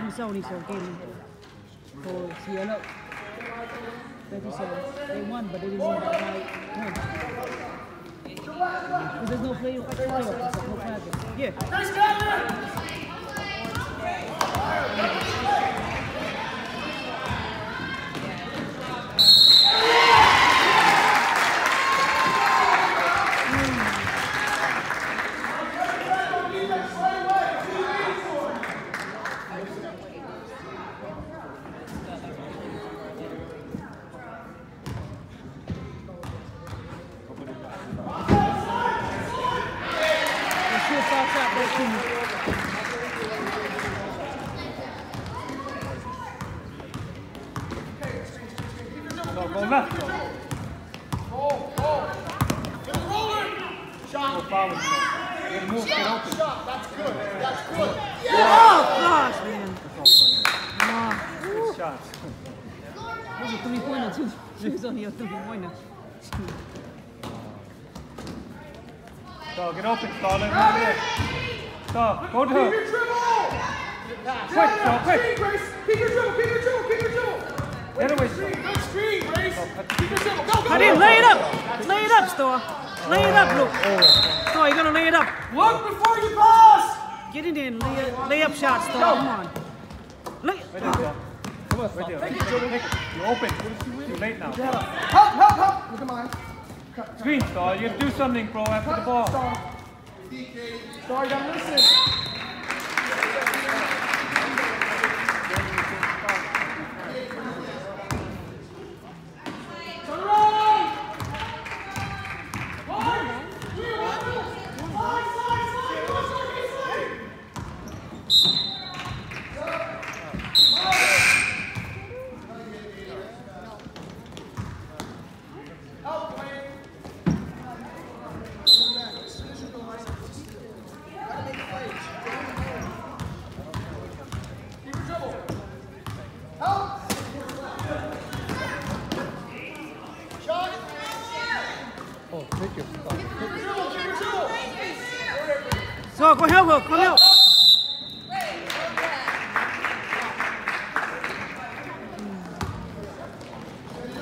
มื่อเช้านี่2 เกมโอ้เสียแล้วได้ที่2 they won but they didn't win by one. There's no play up, no flag. Yeah. Go left. Go. Get rolling. Shot. Go forward. Get move. Get open. Shot. That's good. That's good. Oh gosh, man. Good shots. That was a 3-pointer too. She was only a 3-pointer. So get open, Starlin. So go to her. Keep your dribble. Quick, so quick. Grace. Keep your dribble. Keep your dribble. Keep your dribble. Get away. Good screen, Grace. Keep your dribble. Go, go. Cut in, lay it up. Lay it up, Star. Lay it up, look. Star, you're gonna lay it up. Look before you pass. Get it in, lay up shot, Star. Come on. Lay. Right there, Star. Come on, right there. Take it. You're open. Too late now. Help, help, help. Look at mine. Screen, Star. You have to do something, bro, after the ball. Star, you gotta listen. Turn around. So go help her, go help.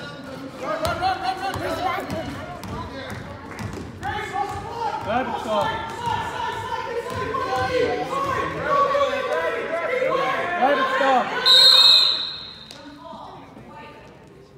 Good, Star.